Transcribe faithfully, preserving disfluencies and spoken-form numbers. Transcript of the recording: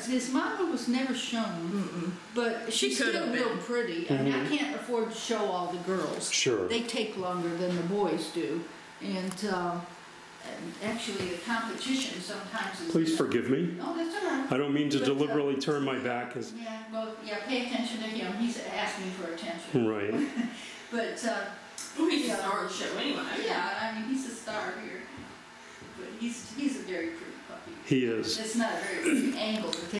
His, his mama was never shown, Mm-mm. but She she's could still have real been. pretty. I mean, I can't afford to show all the girls. Sure. They take longer than the boys do. And, uh, and actually the competition sometimes is... Please forgive me. No, that's all right. I don't mean to But, uh, deliberately turn my back. As Yeah, well, yeah, pay attention to him. He's asking for attention. right. But, uh, Well, he's yeah. the star of the show anyway. Yeah, I mean, he's a star here. But he's, he's a very pretty puppy. He is. It's not a very pretty angle to take.